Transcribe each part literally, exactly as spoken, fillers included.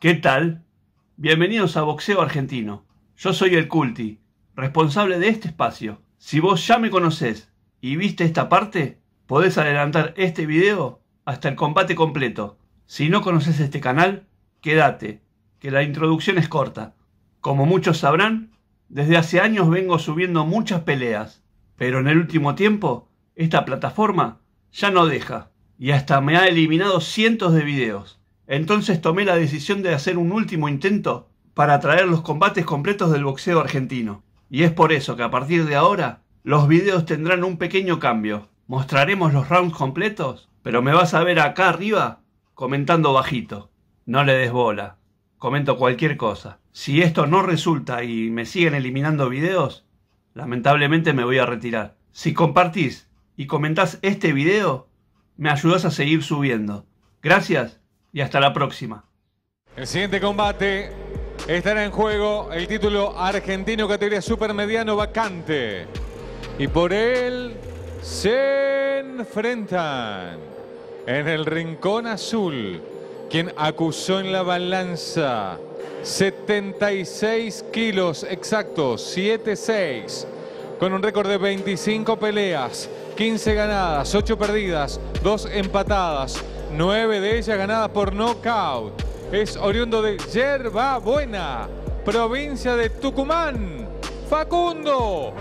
¿Qué tal? Bienvenidos a Boxeo Argentino. Yo soy el Culti, responsable de este espacio. Si vos ya me conocés y viste esta parte, podés adelantar este video hasta el combate completo. Si no conoces este canal, quédate, que la introducción es corta. Como muchos sabrán, desde hace años vengo subiendo muchas peleas, pero en el último tiempo, esta plataforma ya no deja, y hasta me ha eliminado cientos de videos. Entonces tomé la decisión de hacer un último intento para traer los combates completos del boxeo argentino. Y es por eso que a partir de ahora, los videos tendrán un pequeño cambio. Mostraremos los rounds completos, pero me vas a ver acá arriba comentando bajito. No le des bola, comento cualquier cosa. Si esto no resulta y me siguen eliminando videos, lamentablemente me voy a retirar. Si compartís y comentás este video, me ayudás a seguir subiendo. Gracias y hasta la próxima. El siguiente combate estará en juego el título argentino categoría supermediano vacante. Y por él se enfrentan en el rincón azul, quien acusó en la balanza setenta y seis kilos exactos, siete seis, con un récord de veinticinco peleas, quince ganadas, ocho perdidas, dos empatadas, nueve de ellas ganadas por nocaut. Es oriundo de Yerba Buena, provincia de Tucumán, Facundo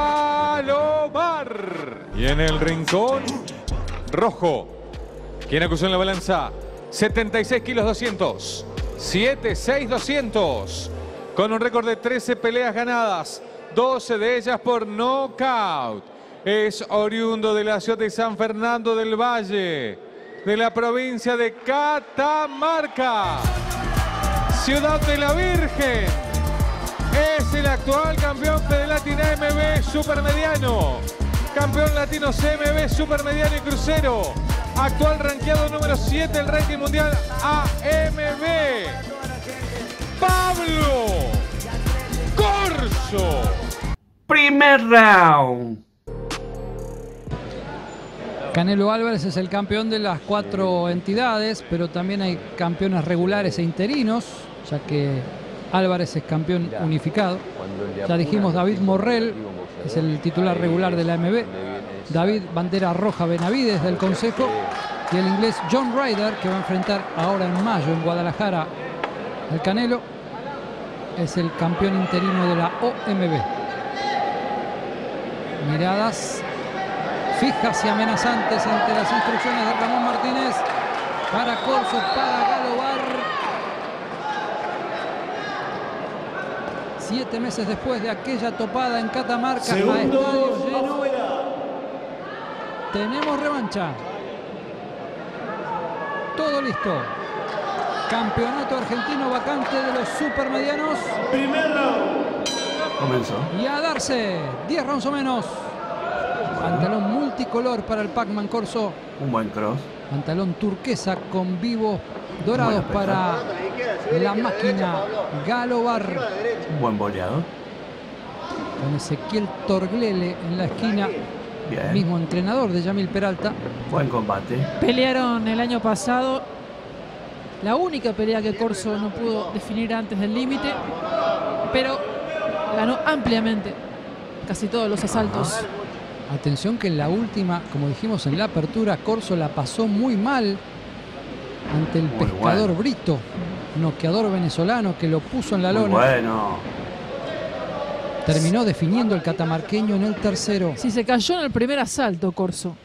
Galobar. Y en el rincón rojo, quien acusó en la balanza setenta y seis kilos doscientos, siete seis doscientos, con un récord de trece peleas ganadas, doce de ellas por nocaut. Es oriundo de la ciudad de San Fernando del Valle, de la provincia de Catamarca, Ciudad de la Virgen. Es el actual campeón Fede Latin A M B Supermediano, campeón latino C M B Supermediano y Crucero, actual rankeado número siete del ranking mundial A M B, Pablo Corso. Primer round. Canelo Álvarez es el campeón de las cuatro entidades, pero también hay campeones regulares e interinos, ya que Álvarez es campeón unificado. Ya dijimos, David Morrell es el titular regular de la A M B, David Bandera Roja Benavides del Consejo y el inglés John Ryder, que va a enfrentar ahora en mayo en Guadalajara al Canelo, es el campeón interino de la O M B. Miradas fijas y amenazantes ante las instrucciones de Ramón Martínez para Corso, para Galobar. Siete meses después de aquella topada en Catamarca, a estadio lleno, tenemos revancha. Todo listo. Campeonato argentino vacante de los supermedianos. Primero. Comenzó. Y a darse diez rounds o menos. Pantalón multicolor para el Pac-Man Corso. Un buen cross. Pantalón turquesa con vivos dorados para la máquina Galobar. Un buen boleador. Con Ezequiel Torglele en la esquina. Bien. Mismo entrenador de Yamil Peralta. Buen combate. Pelearon el año pasado. La única pelea que Corso no pudo definir antes del límite. Pero ganó ampliamente casi todos los asaltos. Atención que en la última, como dijimos en la apertura, Corso la pasó muy mal ante el muy pescador bueno. Brito, noqueador venezolano que lo puso en la Muy lona. bueno. Terminó definiendo el catamarqueño en el tercero. Sí, se cayó en el primer asalto Corso.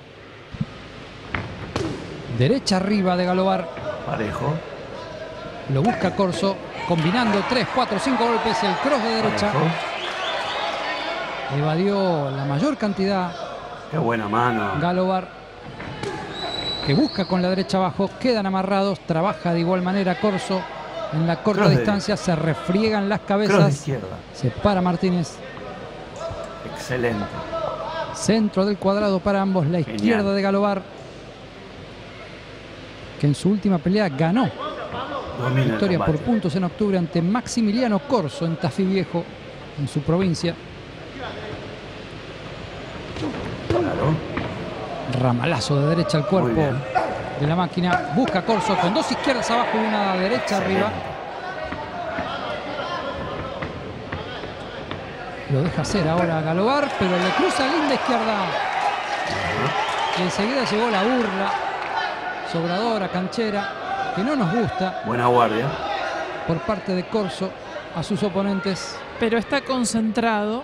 Derecha arriba de Galobar. Parejo. Lo busca Corso, combinando tres, cuatro, cinco golpes, el cross de derecha. Parejo. Evadió la mayor cantidad. Qué buena mano. Galobar, que busca con la derecha abajo, quedan amarrados, trabaja de igual manera Corso en la corta Cross de- distancia, se refriegan las Cross de cabezas, izquierda. se para Martínez, Excelente. centro del cuadrado para ambos, la Genial. izquierda de Galobar, que en su última pelea ganó. Domina el Victoria por combate. puntos en octubre ante Maximiliano Corso en Tafí Viejo, en su provincia. Claro. Ramalazo de derecha al Muy cuerpo bien. de la máquina. Busca Corso con dos izquierdas abajo y una derecha arriba. Lo deja hacer ahora Galobar, pero le cruza linda izquierda. Y enseguida llegó la burla sobradora, canchera, que no nos gusta. Buena guardia. Por parte de Corso a sus oponentes. Pero está concentrado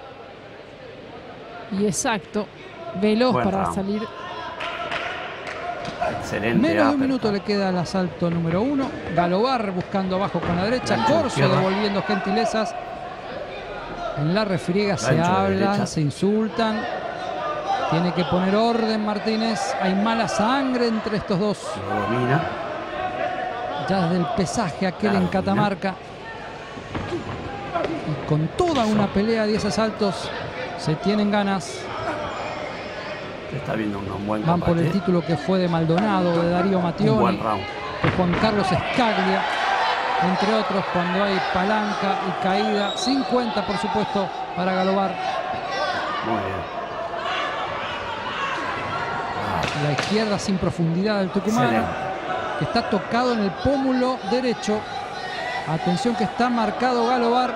y exacto, veloz Buen para round. salir. Excelente. Menos de un uppercut. minuto le queda al asalto número uno. Galobar buscando abajo con la derecha. Gancho de Corso izquierda. devolviendo gentilezas. En la refriega se Gancho de hablan, derecha. se insultan. Tiene que poner orden Martínez. Hay mala sangre entre estos dos. Lo domina. Ya desde el pesaje aquel La en domina. Catamarca. Y con toda una pelea, diez asaltos, se tienen ganas. Se está viendo un, un buen Van por el combate. título que fue de Maldonado, de Darío Un Mattioni, buen round. de Juan Carlos Escaglia, entre otros, cuando hay palanca y caída. cincuenta, por supuesto, para Galobar. Muy bien. La izquierda sin profundidad del tucumano, Excelente. que está tocado en el pómulo derecho. Atención que está marcado Galobar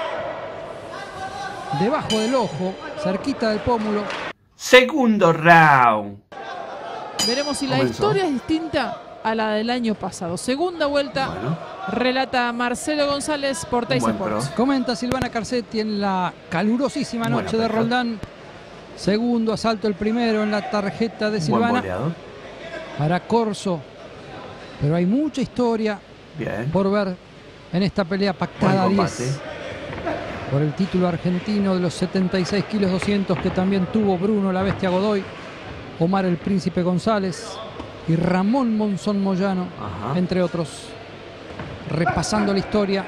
debajo del ojo, cerquita del pómulo. Segundo round. Veremos si la Comenzó. historia es distinta a la del año pasado. Segunda vuelta, Bueno. relata Marcelo González por Un Teis buen Sports. cross. Comenta Silvana Carcetti en la calurosísima Buena noche de pelota. Roldán. Segundo asalto, el primero en la tarjeta de Un buen Silvana boleador. para Corso. Pero hay mucha historia Bien. por ver en esta pelea pactada a Buen diez. combate. Por el título argentino de los setenta y seis kilos doscientos que también tuvo Bruno la Bestia Godoy, Omar el Príncipe González y Ramón Monzón Moyano, Ajá. entre otros. Repasando la historia,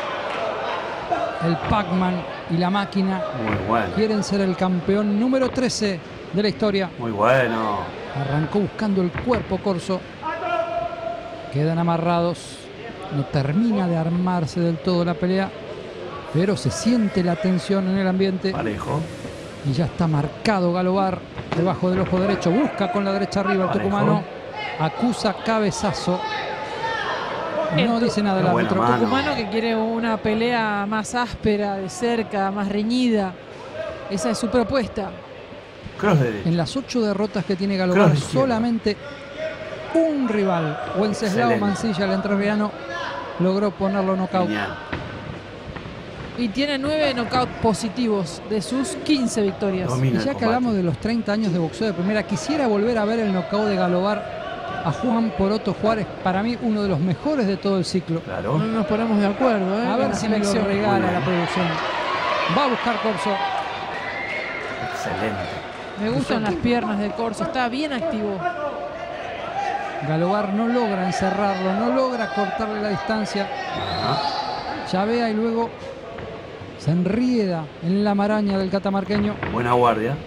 el Pac-Man y la máquina Muy bueno. quieren ser el campeón número trece de la historia. Muy bueno. Arrancó buscando el cuerpo Corso. Quedan amarrados. No termina de armarse del todo la pelea, pero se siente la tensión en el ambiente. Parejo. Y ya está marcado Galobar debajo del ojo derecho. Busca con la derecha arriba el Parejo. tucumano. Acusa cabezazo. No El dice nada el Qué buena árbitro. mano. Tucumano que quiere una pelea más áspera, de cerca, más reñida. Esa es su propuesta. Cross derecho. En las ocho derrotas que tiene Galobar, Cross izquierda. solamente un rival, Wenceslao Excelente. Mancilla, el entrerriano, logró ponerlo nocaut. Genial. Y tiene nueve knockouts positivos de sus quince victorias. Domina Y ya el que combate. hablamos de los treinta años de boxeo de primera, quisiera volver a ver el nocaut de Galobar a Juan Poroto Juárez. Para mí, uno de los mejores de todo el ciclo. Claro. No nos ponemos de acuerdo, ¿eh? A con ver la si me lo selección. regala Muy bien. la producción. Va a buscar Corso. Excelente. Me gustan las piernas de Corso, está bien activo. Galobar no logra encerrarlo, no logra cortarle la distancia. Ajá. Llavea y luego se enrieda en la maraña del catamarqueño. Buena guardia.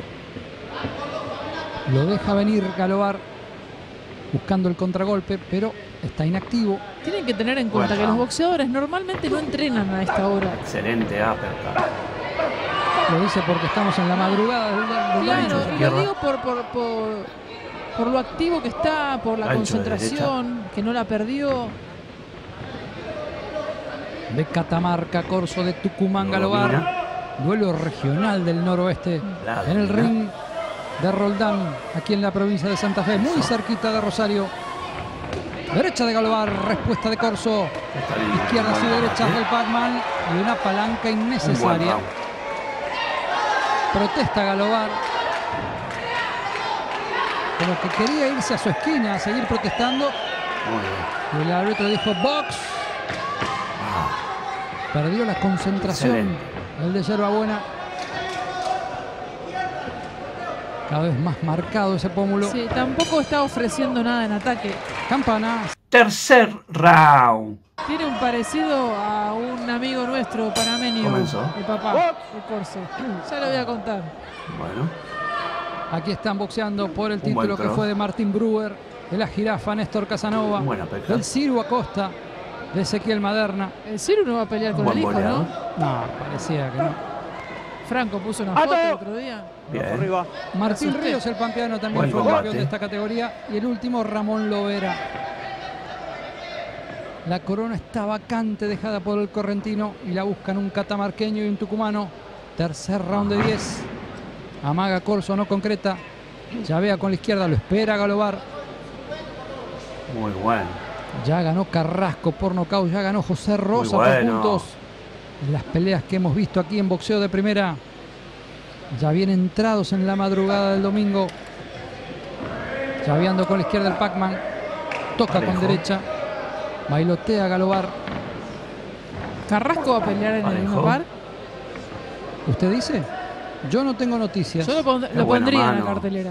Lo deja venir Galobar buscando el contragolpe, pero está inactivo. Tienen que tener en cuenta Bueno. que los boxeadores normalmente no entrenan a esta hora. Excelente uppercut. Lo dice porque estamos en la madrugada del, del Claro, gancho. y lo izquierda. digo por, por, por, por lo activo que está, por la Gancho de concentración, que no la perdió. De Catamarca, Corso de Tucumán, Lo Galobar. domina. Duelo regional del noroeste. La En el domina. ring de Roldán, aquí en la provincia de Santa Fe, muy cerquita de Rosario. Derecha de Galobar, respuesta de Corso. Está bien. Izquierdas y Buen derechas combate. del Pac-Man y una palanca Un buen innecesaria. round. Protesta Galobar. Como que quería irse a su esquina a seguir protestando. Muy bien. Y el árbitro dijo box. Perdió la concentración. Excelente. El de Yerbabuena. Cada vez más marcado ese pómulo. Sí, tampoco está ofreciendo nada en ataque. Campana. Tercer round. Tiene un parecido a un amigo nuestro panameño, Comenzó. el papá de Corso. Ya lo voy a contar. Bueno. Aquí están boxeando por el Un buen título que cross. fue de Martín Brewer, de la jirafa Néstor Casanova, Buena pelea. del Ciro Acosta, de Ezequiel Maderna. El Ciro no va a pelear con Buen el hijo, boleador. ¿no? No, parecía que no. Franco puso una foto el otro día. Bien. Arriba. Martín Asusté. Ríos, el pampeano, también Buen fue combate. campeón de esta categoría. Y el último, Ramón Lovera. La corona está vacante, dejada por el correntino. Y la buscan un catamarqueño y un tucumano. Tercer round de diez. Amaga Corso, no concreta. Llavea con la izquierda, lo espera Galobar. Muy bueno. Ya ganó Carrasco por nocaut, ya ganó José Rosa Muy bueno. por puntos. En las peleas que hemos visto aquí en Boxeo de Primera. Ya bien entrados en la madrugada del domingo. Llaveando con la izquierda el Pac-Man. Toca Parejo. con derecha. Bailotea Galobar. Carrasco va a pelear en el Parejo. Luna Park. ¿Usted dice? Yo no tengo noticias. Yo lo, pond- Qué lo buena pondría en la mano. cartelera.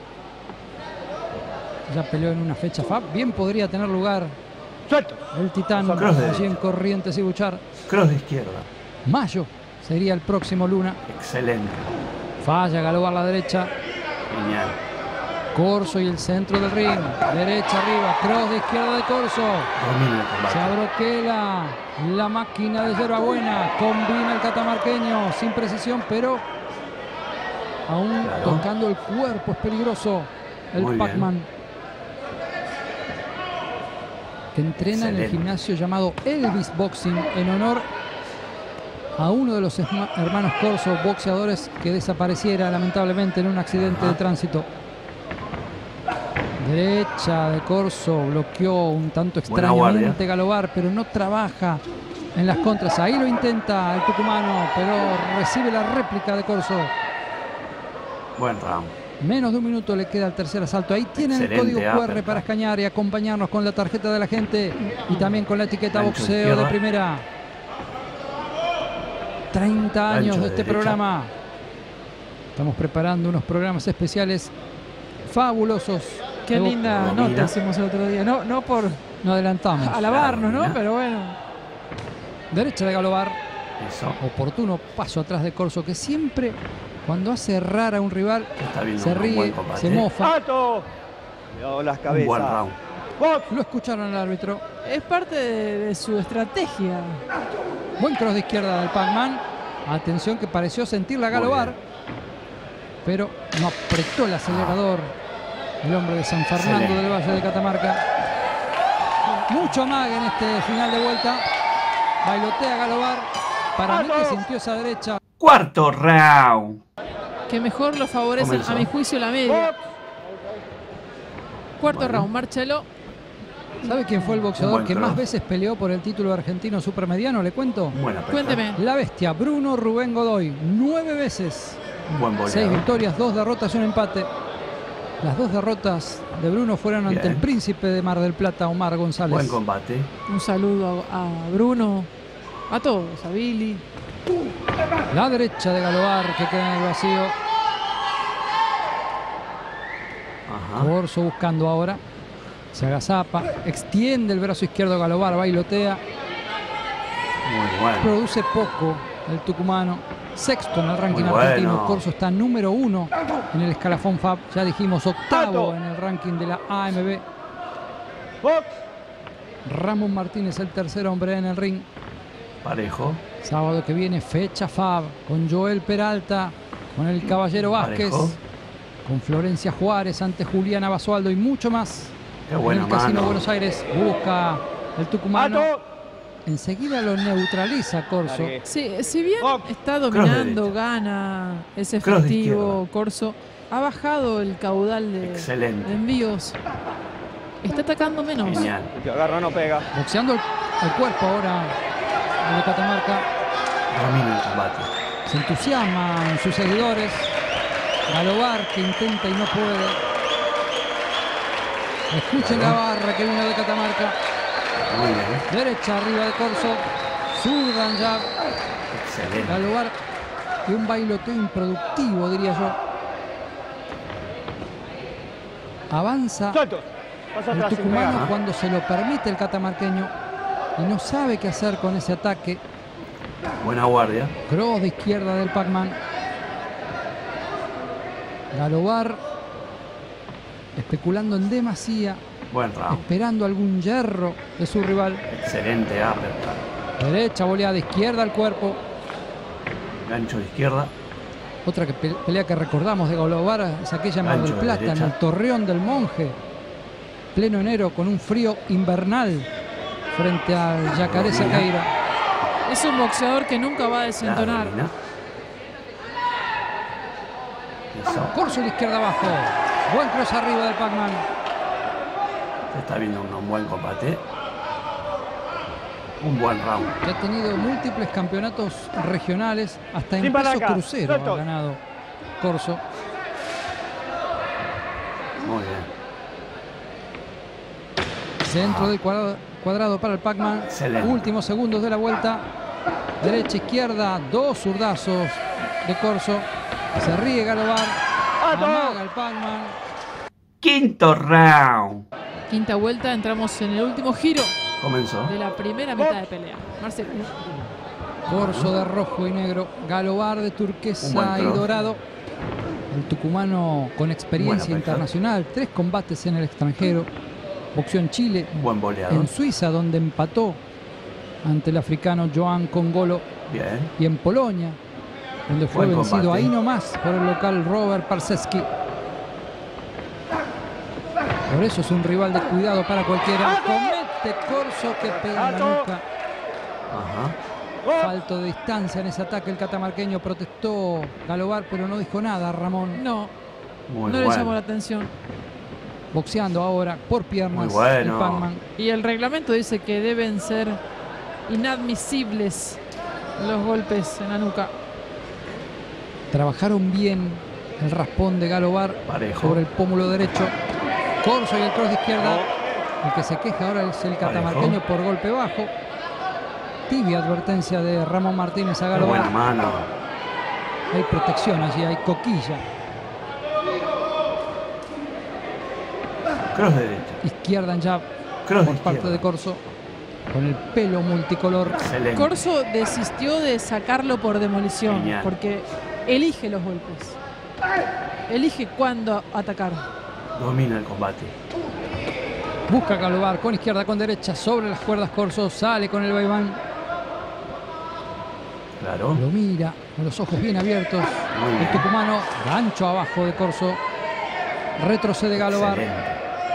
Ya peleó en una fecha F A B. Bien podría tener lugar Suelto. el Titán Cross de allí en derecha. Corrientes y Buchar. Cross de izquierda. Mayo sería el próximo Luna. Excelente. Falla Galobar a la derecha. Genial. Corso y el centro del ring. Derecha arriba. Cross de izquierda de Corso. Domina el combate. Se abroquela la máquina de Yerbabuena. Combina el catamarqueño sin precisión, pero aún Claro. tocando el cuerpo. Es peligroso el Muy bien. Pac-Man, que entrena en el Excelente. gimnasio llamado Elvis Boxing en honor a uno de los esma- hermanos Corso, boxeadores que desapareciera lamentablemente en un accidente Ajá. de tránsito. Derecha de Corso, bloqueó un tanto Buena extrañamente guardia. Galobar, pero no trabaja en las contras. Ahí lo intenta el tucumano, pero recibe la réplica de Corso. Buen round. Menos de un minuto le queda el tercer asalto. Ahí tienen el Excelente código Q R uppercut. para escanear y acompañarnos con la tarjeta de la gente y también con la etiqueta Gancho de boxeo de izquierda. primera. treinta años Gancho de de este derecha. programa. Estamos preparando unos programas especiales fabulosos. Qué de bo- linda Domina. nota hicimos el otro día. No, no por No adelantamos. alabarnos, ¿no? Domina. Pero bueno. Derecha de Galobar. Eso. Oportuno paso atrás de Corso, que siempre cuando hace errar a un rival Está viendo se un buen ríe, combate. se mofa. ¡Alto! Cuidado las Un cabezas. buen round. Box. Lo escucharon al árbitro. Es parte de, de su estrategia. Buen cross de izquierda del Pac-Man. Atención, que pareció sentir la Muy Galobar, bien. pero no apretó el acelerador. El hombre de San Fernando Excelente. del Valle de Catamarca. Mucho amague en este final de vuelta. Bailotea Galobar. Para mí que sintió esa derecha. Cuarto round. Que mejor lo favorece, Comenzó. a mi juicio, la media. Box. Cuarto Bueno. round, Marcelo. ¿Sabe quién fue el boxeador buen que cross. más veces peleó por el título argentino supermediano? Le cuento. Buena pesca. Cuénteme. La bestia, Bruno Rubén Godoy. Nueve veces. Un buen Seis boleador. victorias, dos derrotas y un empate. Las dos derrotas de Bruno fueron ante Bien. el príncipe de Mar del Plata, Omar González. Buen combate. Un saludo a, a Bruno, a todos, a Billy. La derecha de Galobar que queda en el vacío. Ajá. Corso buscando ahora. Se agazapa. Extiende el brazo izquierdo de Galobar. Bailotea. Muy bueno. Produce poco el tucumano. Sexto en el ranking Muy argentino. bueno. Corso está número uno en el escalafón F A B. Ya dijimos octavo Alto. en el ranking de la A M B. Box. Ramón Martínez el tercer hombre en el ring. Parejo. Sábado que viene fecha F A B con Joel Peralta, con el Caballero Vázquez, Parejo. con Florencia Juárez ante Juliana Basualdo y mucho más. Qué En buena el Casino mano. Buenos Aires busca el tucumano. Alto. Enseguida lo neutraliza Corso. Largué. Sí, si bien Box. está Cross dominando, derecha. gana, es Cross de efectivo, izquierda. Corso, ha bajado el caudal de, de Excelente. envíos. Está atacando menos. Genial. El que agarra no pega. Boxeando el, el cuerpo ahora el de Catamarca. Domina el combate. Se entusiasman sus seguidores. Galobar que intenta y no puede. Escuchen la barra que vino de Catamarca. Muy bien. Derecha arriba de Corso. Zurdan ya. Excelente. Galobar y un bailoteo improductivo, diría yo. Avanza Suelto. Pasa el atrás sin tucumano pegar. cuando se lo permite el catamarqueño y no sabe qué hacer con ese ataque. Buena guardia. Cross de izquierda del Pac-Man. Galobar especulando en demasía, Buen round. esperando algún hierro de su rival. Excelente uppercut. Derecha, voleada izquierda al cuerpo. Gancho de izquierda. Otra que pe pelea que recordamos de Galobar es aquella en Mar del Plata, en el Torreón del Monje, pleno enero, con un frío invernal frente al Yacaré Sequeira. Es un boxeador que nunca va a desentonar. Corso de izquierda abajo. Buen cross arriba del Pac-Man. Se está viendo un, un buen combate. Un buen round. Que ha tenido múltiples campeonatos regionales, hasta en Sin peso palanca. crucero Suelto. ha ganado Corso. Muy bien. Centro del cuadrado, cuadrado para el Pac-Man. Excelente. Últimos segundos de la vuelta. Derecha, izquierda, dos zurdazos de Corso. Se ríe Galobar. Amaga el Pac-Man. Quinto round. Quinta vuelta, entramos en el último giro Comenzó. de la primera mitad de pelea. Marcelo. Corso de rojo y negro. Galobar de Un turquesa buen y cross. dorado. El tucumano con experiencia Buena pelea. internacional. Tres combates en el extranjero. Boxeó en Chile, Buen boleador. en Suiza, donde empató ante el africano Joan Congolo, Bien. y en Polonia, donde fue Buen vencido combate. ahí nomás por el local Robert Parseski. Por eso es un rival de cuidado para cualquiera. Comete Corso que pega en la nuca. Ajá. Falto de distancia en ese ataque. El catamarqueño protestó Galobar, pero no dijo nada, Ramón. No, Muy no le bueno. llamó la atención. Boxeando ahora por piernas. Muy bueno. El Pac-Man. Y el reglamento dice que deben ser inadmisibles los golpes en la nuca. Trabajaron bien el raspón de Galobar Parejo. sobre el pómulo derecho. Corso y el cross de izquierda. El que se queja ahora es el catamarqueño por golpe bajo. Tibia advertencia de Ramón Martínez a Qué buena Galobar. mano. Hay protección allí, hay coquilla. Cross derecha. Izquierda en jab Cross por de parte izquierda. de Corso. Con el pelo multicolor. Excelente. Corso desistió de sacarlo por demolición, Genial. porque elige los golpes. Elige cuándo atacar. Domina el combate. Busca Galobar con izquierda, con derecha, sobre las cuerdas Corso. Sale con el vaiván. Claro. Lo mira con los ojos bien abiertos. Muy bien. El tucumano, gancho abajo de Corso. Retrocede Galobar. Excelente.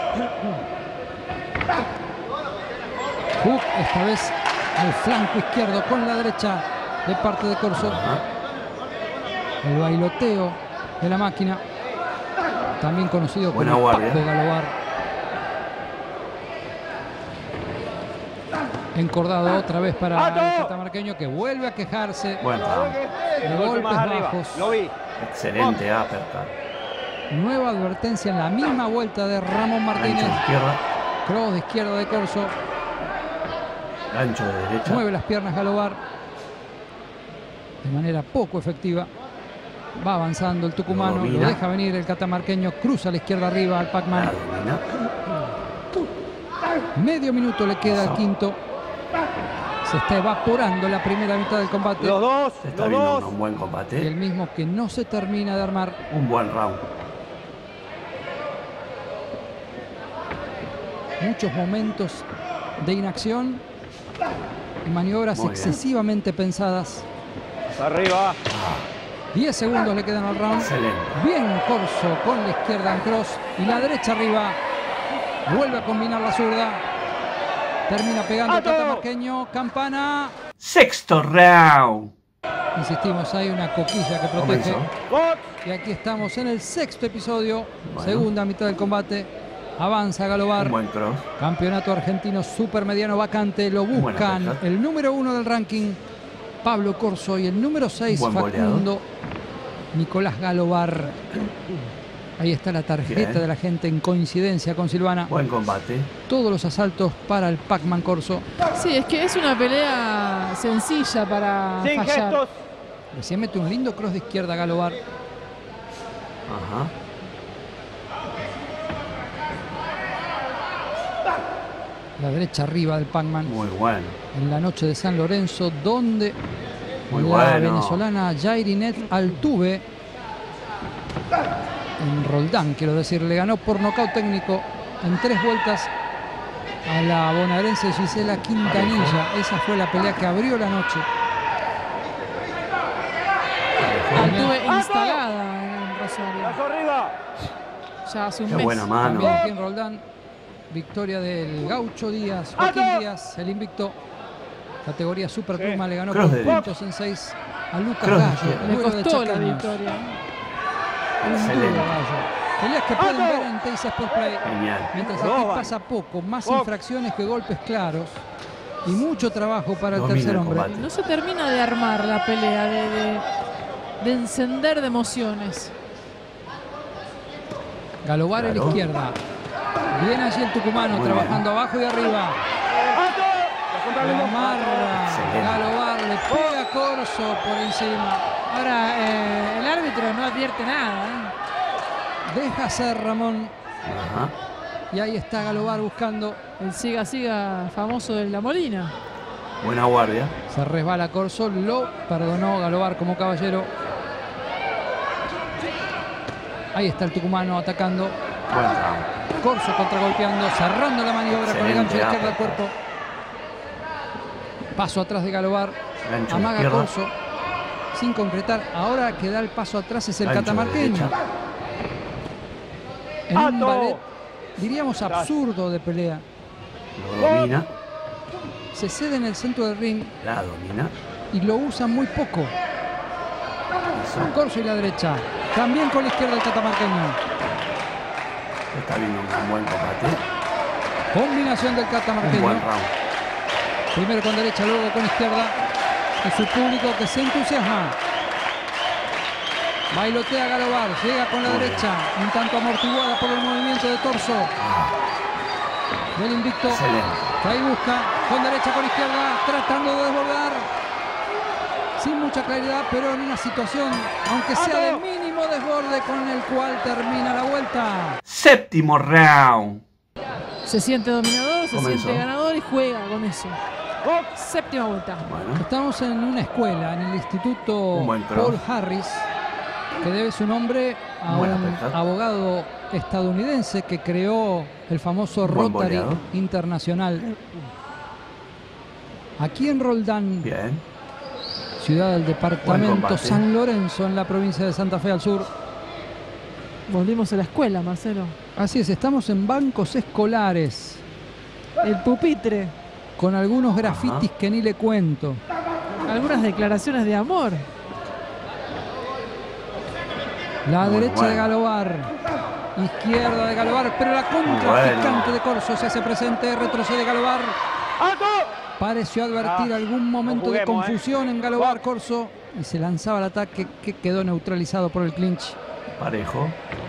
Hook, esta vez al flanco izquierdo con la derecha de parte de Corso. Ajá. El bailoteo de la máquina, también conocido Buena como guardia. Paco Galobar. Encordado otra vez para el catamarqueño, que vuelve a quejarse Buen round. de golpes Más arriba. bajos. Lo vi. Excelente uppercut. Nueva advertencia en la misma vuelta de Ramón Martínez. Gancho de izquierda. Cross de izquierda de Corso. Gancho de derecha. Mueve las piernas Galobar de manera poco efectiva. Va avanzando el tucumano, Lo lo domina. deja venir el catamarqueño, cruza a la izquierda arriba al La Pac-Man. domina. Medio minuto le queda al Eso. quinto. Se está evaporando la primera mitad del combate. Los dos. Se está Los viendo dos. un buen Y el combate. mismo que no se termina de armar. Un buen round. Muchos momentos de inacción y maniobras Muy bien. excesivamente pensadas. Arriba. diez segundos le quedan al round. Excelente. Bien Corso con la izquierda en cross y la derecha arriba. Vuelve a combinar la zurda. Termina pegando el ¡Alto! catamarqueño. Campana. Sexto round. Insistimos, hay una coquilla que protege. Comenzó. Box. Y aquí estamos en el sexto episodio. Bueno. Segunda mitad del combate. Avanza Galobar. Un buen cross. Campeonato argentino supermediano vacante. Lo Buena buscan pelea. el número uno del ranking, Pablo Corso, y el número seis, Buen Facundo Nicolás Galobar. Ahí está la tarjeta Bien. de la gente en coincidencia con Silvana. Buen combate. Todos los asaltos para el Pac-Man Corso. Sí, es que es una pelea sencilla para Sin fallar. gestos. Se mete un lindo cross de izquierda a Galobar. Ajá. La derecha arriba del Pac-Man. Muy bueno. En la noche de San Lorenzo, donde Muy la bueno. venezolana Jairinet Altuve, en Roldán, quiero decir, le ganó por nocaut técnico en tres vueltas a la bonaerense Gisela Quintanilla. Esa fue la pelea que abrió la noche. Altuve instalada en Rosario. Brazo arriba. Ya hace un Qué mes. buena mano. También aquí en Roldán, victoria del Gaucho Díaz, Joaquín Díaz, el invicto. Categoría Superpluma, Sí. le ganó Cross por de puntos en seis a Lucas Cross de Gallo. izquierda. el Le duelo de costó la Chacaños. victoria. Un duro Excelente. Gallo. Peleas que pueden ver en Teis Sport Play. Genial. Mientras aquí Roban. pasa poco, más Box. infracciones que golpes claros y mucho trabajo para el Domina tercer el hombre. combate. No se termina de armar la pelea, de, de, de encender de emociones. Galobar en la Claro. izquierda. Viene allí el tucumano Muy trabajando abajo y arriba. ¡Alto! La contra La el mismo. amarra. Excelente. Galobar le pega a Corso por encima. Ahora, eh, el árbitro no advierte nada. ¿eh? Deja ser Ramón. Ajá. Y ahí está Galobar buscando. El siga-siga famoso de La Molina. Buena guardia. Se resbala Corso. Lo perdonó Galobar como caballero. Ahí está el tucumano atacando. Buen round. Corso contragolpeando, cerrando la maniobra con el Excelente, gancho de izquierda al ah. cuerpo. Paso atrás de Galobar. Gancho de Amaga izquierda. Corso. Sin concretar. Ahora que da el paso atrás es el Gancho de catamarqueño. derecha. En un ¡Alto! ballet, diríamos absurdo de pelea. Lo domina. Se cede en el centro del ring La domina. y lo usa muy poco. Eso. Corso y la derecha. También con la izquierda el catamarqueño. Está viendo un buen combate. Combinación del Un catamarqueño. buen round. Primero con derecha, luego con izquierda. Es su público que se entusiasma. Bailotea Galobar, llega con la Muy derecha, un tanto amortiguada por el movimiento de torso del invicto. Excelente. Que ahí busca, con derecha, con izquierda, tratando de desbordar. Sin mucha claridad, pero en una situación, aunque sea de mínimo desborde, con el cual termina la vuelta. Séptimo round. Se siente dominador, se Comenzó. siente ganador y juega con eso. Séptima vuelta. Bueno. Estamos en una escuela, en el Instituto Un buen cross. Paul Harris, que debe su nombre a Buena un pesca. abogado estadounidense que creó el famoso Buen Rotary boleado. Internacional. Aquí en Roldán, Bien. ciudad del Buen departamento combate. San Lorenzo, en la provincia de Santa Fe al sur. Volvimos a la escuela, Marcelo. Así es, estamos en bancos escolares, El pupitre. con algunos grafitis que ni le cuento. Algunas declaraciones de amor. La Muy derecha bueno. de Galobar, izquierda de Galobar, pero la contra bueno. picante de Corso se hace presente, retrocede Galobar. ¡Alto! Pareció advertir Ah, algún momento no de juguemos, confusión en Galobar Corso y se lanzaba al ataque que quedó neutralizado por el clinch. Parejo.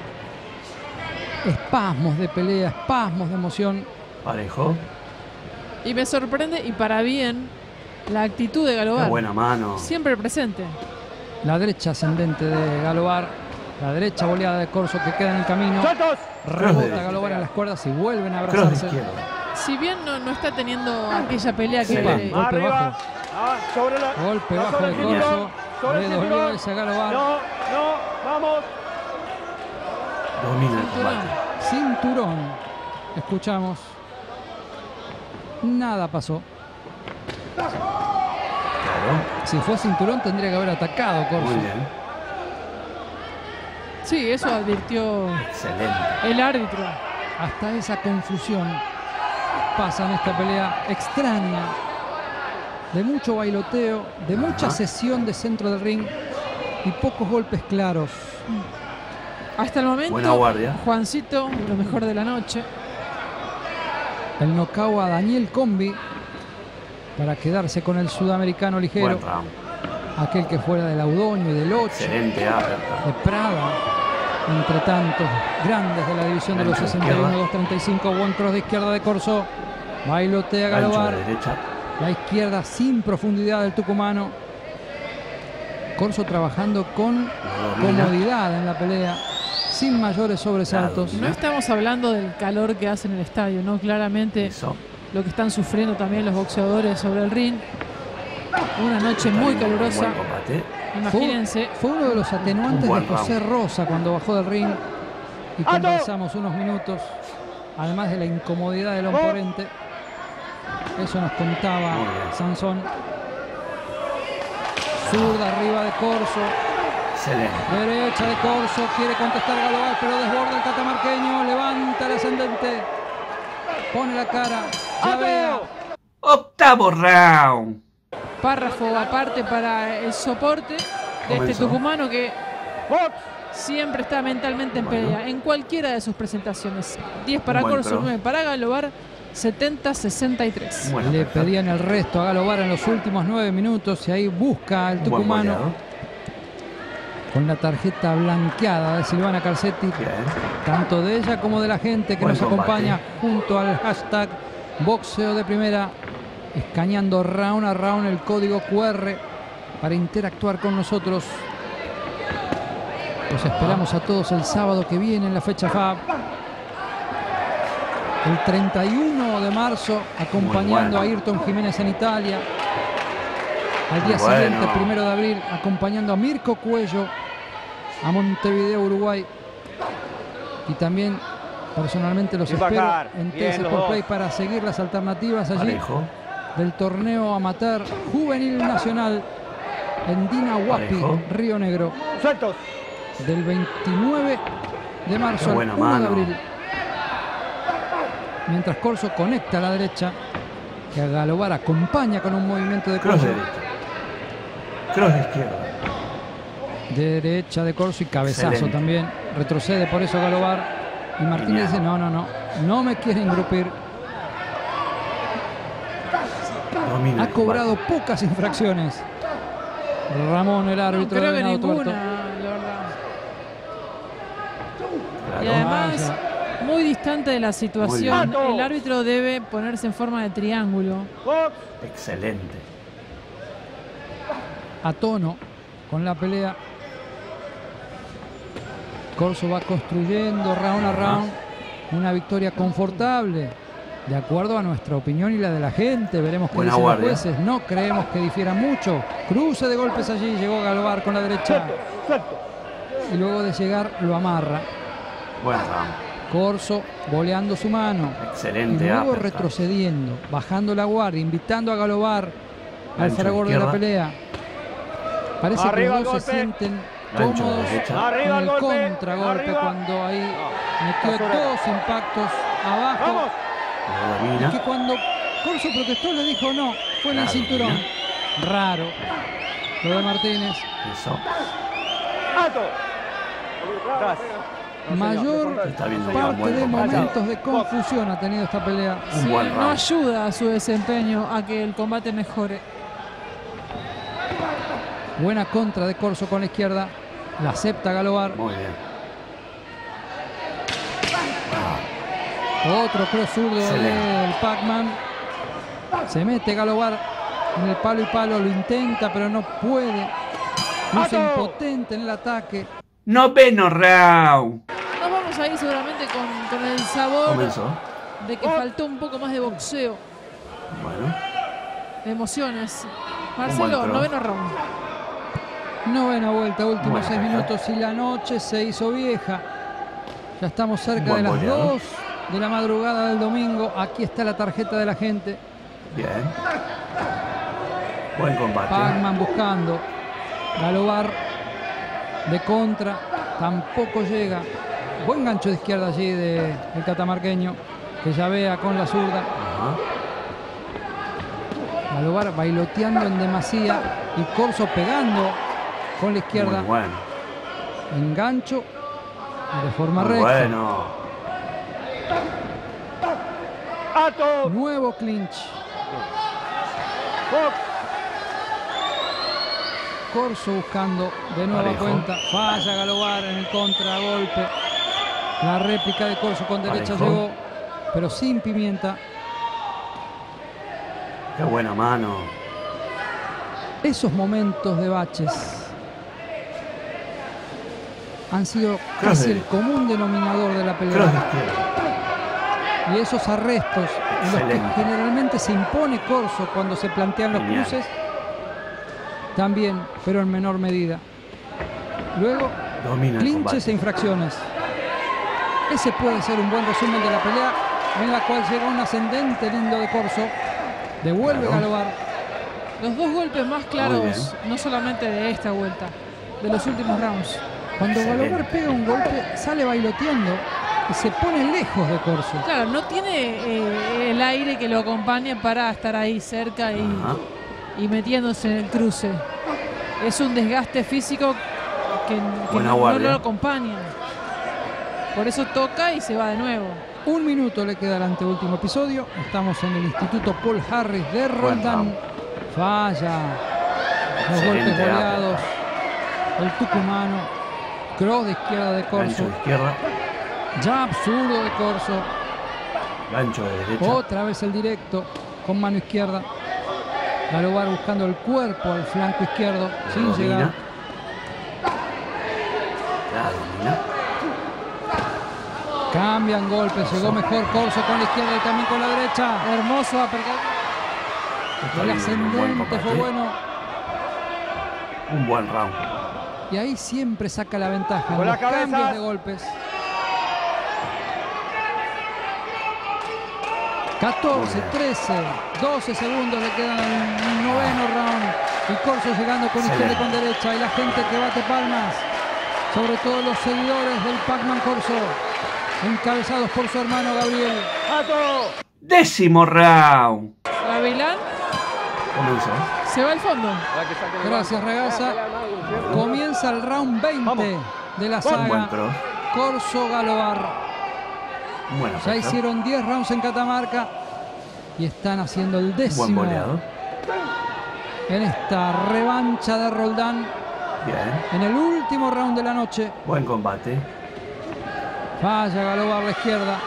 Espasmos de pelea, espasmos de emoción. Parejo. Y me sorprende, y para bien, la actitud de Qué Galobar. buena mano. Siempre presente. La derecha ascendente de Galobar, la derecha boleada de Corso que queda en el camino. ¡Saltos! Rebota derecha. Galobar en las cuerdas y vuelven a Cross de abrazarse. izquierda. Si bien no, no está teniendo aquella pelea que... Upa, eh, golpe Arriba. bajo. Ah, sobre la. Golpe no, bajo sobre de el cinturón, Corso. sobre el Le dolió cinturón. ese a Galobar. No, no, vamos. Domina el Cinturón. combate. Cinturón. Escuchamos. Nada pasó. Claro. Si fue cinturón tendría que haber atacado Corso. Muy bien. Sí, eso advirtió Excelente. el árbitro. Hasta esa confusión pasa en esta pelea extraña, de mucho bailoteo, de mucha Ajá. sesión de centro del ring y pocos golpes claros. Hasta el momento, Buena guardia. Juancito, lo mejor de la noche. El knockout a Daniel Combi para quedarse con el sudamericano ligero, Buen round. aquel que fuera del Audoño y del ocho, Excelente uppercut. de Prada, entre tantos grandes de la división de los Gancho de sesenta y uno a izquierda. dos treinta y cinco. Buen cross de izquierda de Corso, bailotea Gancho Galobar. de derecha. La izquierda sin profundidad del tucumano. Corso trabajando con Lo domina. comodidad en la pelea, sin mayores sobresaltos. La No estamos hablando del calor que hace en el estadio, ¿no? Claramente Eso. lo que están sufriendo también los boxeadores sobre el ring. Una noche muy Está viendo un calurosa. buen combate. Fue, Imagínense. fue uno de los atenuantes Un de buen José Rosa cuando bajó del ring y ¡Alto! conversamos unos minutos, además de la incomodidad del oponente. Eso nos contaba Muy bien. Sansón. Zurda arriba de Corso. Excelente. Derecha de Corso, quiere contestar Galobar, pero desborda el catamarqueño, levanta el ascendente, pone la cara, ya vea. Octavo round. Párrafo aparte para el soporte de Comenzó. este tucumano que Box. siempre está mentalmente en Bueno. pelea, en cualquiera de sus presentaciones. diez para buen Corso, pro. nueve para Galobar, setenta sesenta y tres. Bueno, Le perfecto. pedían el resto a Galobar en los últimos nueve minutos y ahí busca el Un buen tucumano goleador. con la tarjeta blanqueada de Silvana Calcetti, Bien. tanto de ella como de la gente que Buen nos combate. acompaña junto al hashtag boxeo de primera, escaneando round a round el código Q R para interactuar con nosotros. Los esperamos a todos el sábado que viene en la fecha F A B. El treinta y uno de marzo, acompañando bueno. a Ayrton Jiménez en Italia. Al día Muy bueno. siguiente, primero de abril, acompañando a Mirko Cuello a Montevideo, Uruguay. Y también, personalmente, los Sin espero bajar. en T Bien, S los Sport dos. Play para seguir las alternativas allí Parejo. del torneo amateur juvenil nacional en Dinahuapi, Parejo. Río Negro, Sueltos. del veintinueve de marzo Qué al buena uno de mano. abril. Mientras Corso conecta a la derecha, que a Galobar acompaña con un movimiento de Cross Corso. derecha. Cross de izquierda. Derecha de Corso y cabezazo Excelente. también. Retrocede por eso Galobar. Y Martínez Genial. dice, no, no, no. No me quieren grupir. Domina Ha el cobrado combate. pocas infracciones. Ramón, el árbitro Creo de que Venado ninguna, Tuerto. la verdad. Claro. Y además, Ah, muy distante de la situación, bien. el árbitro debe ponerse en forma de triángulo. Box. Excelente. a tono con la pelea. Corso va construyendo round a round una victoria confortable, de acuerdo a nuestra opinión y la de la gente. Veremos qué Buena dicen los guardia. jueces. No creemos que difiera mucho. Cruce de golpes allí, llegó Galobar con la derecha Suelto. Suelto. y luego de llegar lo amarra. Buen round. Corso boleando su mano y Excelente. luego uppercut. retrocediendo, bajando la guardia, invitando a Galobar al Gancho fragor de la izquierda. pelea. Parece Arriba que los el dos se golpe. sienten Gancho cómodos derecha. Arriba con el el golpe. contragolpe Arriba. cuando ahí metió basura. dos impactos abajo. Vamos. Lo Y domina. que cuando Corso protestó le dijo no, fue en el Claro, cinturón. mira. Raro. Lo de Martínez. Eso. Alto. Atrás. Mayor Está viendo un parte buen de combate. momentos de confusión ha tenido esta pelea. Un Sí, buen no round. ayuda a su desempeño a que el combate mejore. Buena contra de Corso con la izquierda. La acepta Galobar. Muy bien. Otro cross zurdo Excelente. del Pac-Man. Se mete Galobar en el palo y palo. Lo intenta, pero no puede. Luce ¡Ato! impotente en el ataque. Noveno round. Nos vamos a ir seguramente con, con el sabor Comenzó. de que faltó un poco más de boxeo, Bueno. de emociones. buen Marcelo, cross. noveno round. Novena vuelta, últimos Buena seis pelea. minutos y la noche se hizo vieja. Ya estamos cerca Buen de las goleador. dos de la madrugada del domingo. Aquí está la tarjeta de la gente. Bien. Buen combate. Pac-Man buscando. Galobar de contra. Tampoco llega. Buen gancho de izquierda allí del catamarqueño, que ya vea con la zurda. Ajá. Galobar bailoteando en demasía y Corso pegando con la izquierda. Muy bueno. Engancho de forma Muy recta. bueno. Alto. Nuevo clinch. Box. Corso buscando de nueva Parejo. cuenta. Falla Galobar en el contragolpe. La réplica de Corso con derecha Parejo. llegó, pero sin pimienta. Qué buena mano. Esos momentos de baches han sido Cross casi de- el común denominador de la Cross de pelea. izquierda. Y esos arrestos en los que Excelente. generalmente se impone Corso cuando se plantean los Genial. cruces, también, pero en menor medida. Luego, Domina el clinches e combate. infracciones. Ese puede ser un buen resumen de la pelea, en la cual llega un ascendente lindo de Corso. Devuelve Claro. Galobar. Los dos golpes más Muy claros, bien. no solamente de esta vuelta, de los últimos rounds. Cuando Excelente. Galobar pega un golpe, sale bailoteando y se pone lejos de Corso. Claro, no tiene eh, el aire que lo acompaña para estar ahí cerca y, Ajá. y metiéndose en el cruce. Es un desgaste físico que, que Buena no, no guardia. lo acompaña. Por eso toca y se va de nuevo. Un minuto le queda al anteúltimo episodio. Estamos en el Instituto Paul Harris de Roldán. Falla. Los Excelente golpes uppercut. goleados. El tucumano. Cross de izquierda de Gancho Corso. de izquierda. Jab zurdo de Corso. Gancho de derecha. Otra vez el directo con mano izquierda. Galobar buscando el cuerpo al flanco izquierdo sin domina. llegar. La domina. Cambian golpes. Llegó mejor Corso con la izquierda y también con la derecha. Hermoso uppercut. Está El bien, un buen ascendente fue combate. bueno. Un buen round. Y ahí siempre saca la ventaja en Con los la cabeza. cambios de golpes. catorce, trece, doce segundos le quedan al noveno round. Y Corso llegando con izquierda y con derecha. Y la gente que bate palmas. Sobre todo los seguidores del Pac-Man Corso. Encabezados por su hermano Gabriel. ¡Ato! Décimo round. Gavilán Comenzó. se va al fondo. Gracias, Ragazza. Comienza el round veinte de la Un buen saga. cross. Corso Galobar. Bueno, Ya hicieron diez rounds en Catamarca y están haciendo el décimo buen boleado. en esta revancha de Roldán Bien. en el último round de la noche. Buen combate. Falla Galobar a la izquierda.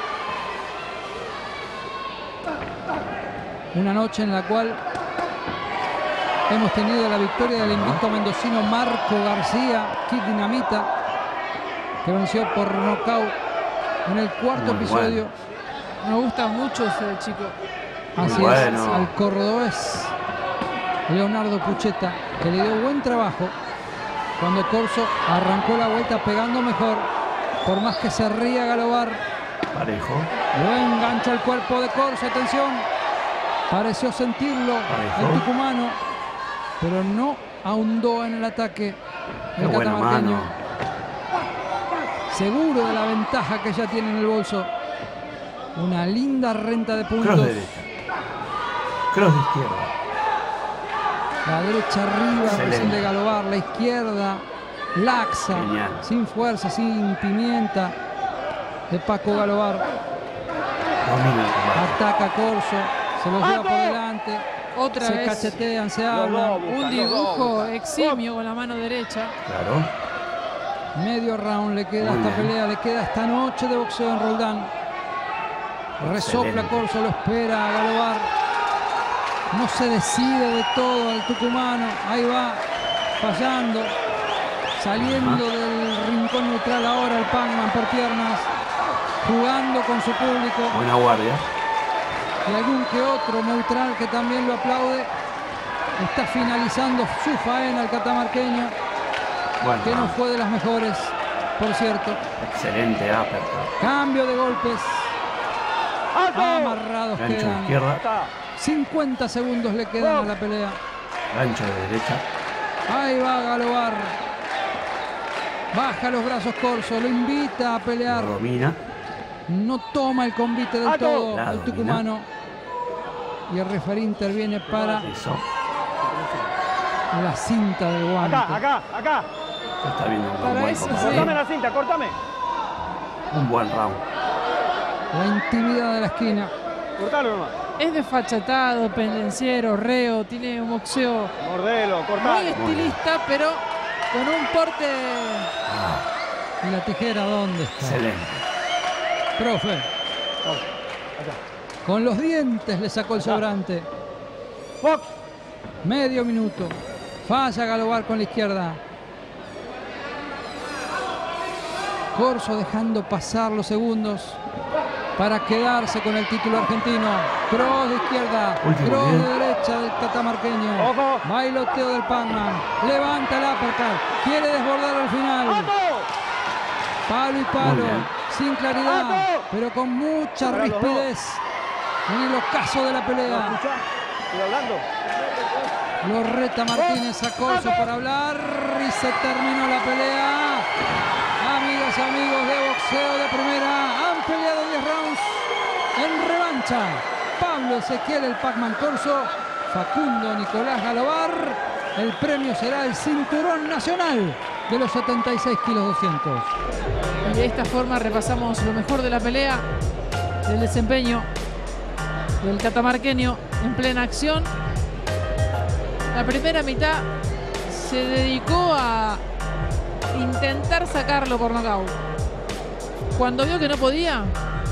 Una noche en la cual hemos tenido la victoria del invicto mendocino Marco García, Kid Dinamita, que venció por nocaut en el cuarto Muy episodio. Me gusta mucho ese chico. Así Muy es, bueno. al cordobés Leonardo Pucheta, que le dio buen trabajo cuando Corso arrancó la vuelta pegando mejor, por más que se ría Galobar. Parejo. Lo engancha el cuerpo de Corso, atención, pareció sentirlo Parejo. el tucumano, pero no ahondó en el ataque Qué el buena catamarqueño, mano. seguro de la ventaja que ya tiene en el bolso. Una linda renta de puntos. Cross derecha. Cross de izquierda. La derecha arriba, Excelente. recién de Galobar. La izquierda, laxa, Genial. sin fuerza, sin pimienta, de Paco Galobar. Domina el combate. Ataca a Corso, se lo lleva por ¡Ato! delante. Otra Se vez cachetean, se Los hablan. dos. un dibujo eximio con la mano derecha. Claro. Medio round le queda a Muy esta bien. pelea, le queda esta noche de boxeo en Roldán. Resopla Excelente. Corso, lo espera a Galobar. No se decide de todo el tucumano. Ahí va, fallando. Saliendo Ajá. del rincón neutral ahora el Pac-Man por piernas. Jugando con su público. Buena guardia. Y algún que otro neutral que también lo aplaude. Está finalizando su faena el catamarqueño, Bueno, que no fue de las mejores, por cierto. excelente uppercut. Cambio de golpes. ¡Ato! Amarrados Gancho de quedan. izquierda. Está. cincuenta segundos le quedan a la pelea. Gancho de derecha. Ahí va Galobar. Baja los brazos Corso, lo invita a pelear. Lo domina. No toma el convite del ¡Ato! todo La el domina. tucumano. Y el referí interviene para Eso. la cinta del guante. Acá, acá, acá. Se está viendo un Para buen eso, combate. sí. Cortame la cinta, cortame. Un buen round. La intimidad de la esquina. Cortalo nomás. Es desfachatado, pendenciero, reo, tiene un boxeo Mordelo, muy cortalo. estilista, pero con un porte. Ah, ¿Y la tijera dónde está? excelente. Profe, con los dientes le sacó el sobrante. Fox. Medio minuto. Falla Galobar con la izquierda. Corso dejando pasar los segundos para quedarse con el título argentino. Cross de izquierda, Último cross bien. de derecha del catamarqueño. Ojo. Bailoteo del Pac-Man. Levanta el uppercut. Quiere desbordar al final. ¡Ato! Palo y Muy palo. bien. Sin claridad, ¡Ato! pero con mucha Para los rispidez en el ocaso de la pelea. ¿Escuchá? Estoy hablando. Lo reta Martínez a Corso por hablar y se terminó la pelea. Amigas y amigos de boxeo de primera, han peleado diez rounds en revancha. Pablo Ezequiel el Pac-Man Corso, Facundo Nicolás Galobar. El premio será el cinturón nacional de los setenta y seis kilos doscientos. Y de esta forma repasamos lo mejor de la pelea, del desempeño del catamarqueño en plena acción. La primera mitad se dedicó a intentar sacarlo por nocaut. Cuando vio que no podía,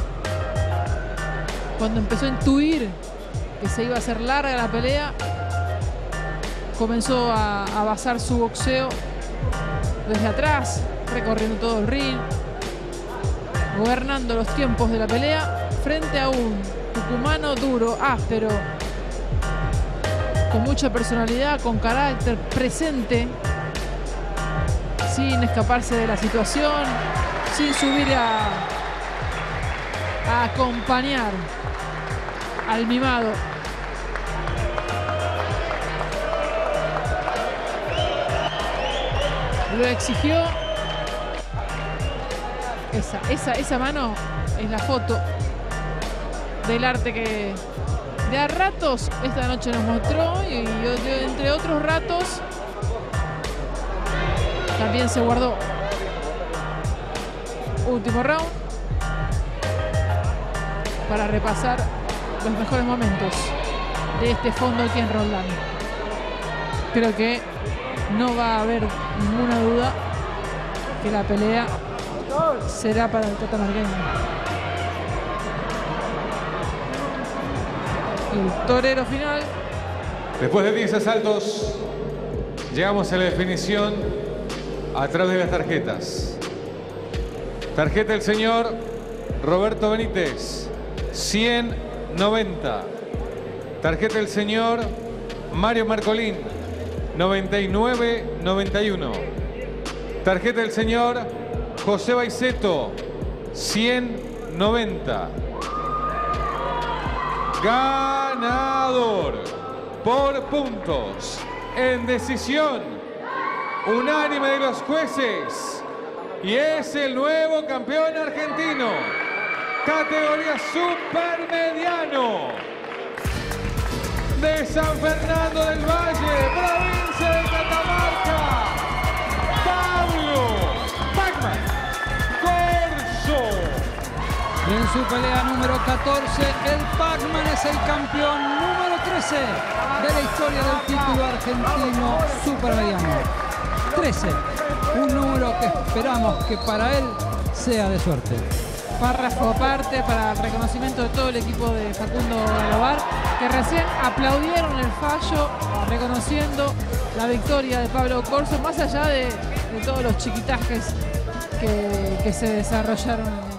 cuando empezó a intuir que se iba a hacer larga la pelea, comenzó a, a basar su boxeo desde atrás, recorriendo todo el ring, gobernando los tiempos de la pelea frente a un tucumano duro, áspero, con mucha personalidad, con carácter, presente, sin escaparse de la situación, sin subir a, a acompañar al mimado. Lo exigió. Esa, esa, esa mano es la foto del arte que de a ratos esta noche nos mostró, y, y entre otros ratos también se guardó. Último round para repasar los mejores momentos de este fondo aquí en Roldán. Creo que no va a haber ninguna duda que la pelea será para el catamarqueño. El torero final. Después de diez asaltos, llegamos a la definición a través de las tarjetas. Tarjeta del señor Roberto Benítez, ciento noventa. Tarjeta del señor Mario Marcolín, noventa y nueve noventa y uno. Tarjeta del señor José Baiceto, ciento noventa. Ganador por puntos en decisión unánime de los jueces, y es el nuevo campeón argentino, categoría supermediano, de San Fernando del Valle, provincia de Catamarca, Pablo Pac-Man Corso. En su pelea número catorce, el Pac-Man es el campeón número trece de la historia del título argentino supermediano. trece, un número que esperamos que para él sea de suerte. Párrafo aparte para el reconocimiento de todo el equipo de Facundo Galobar, que recién aplaudieron el fallo reconociendo la victoria de Pablo Corso, más allá de, de todos los chiquitajes que, que se desarrollaron en el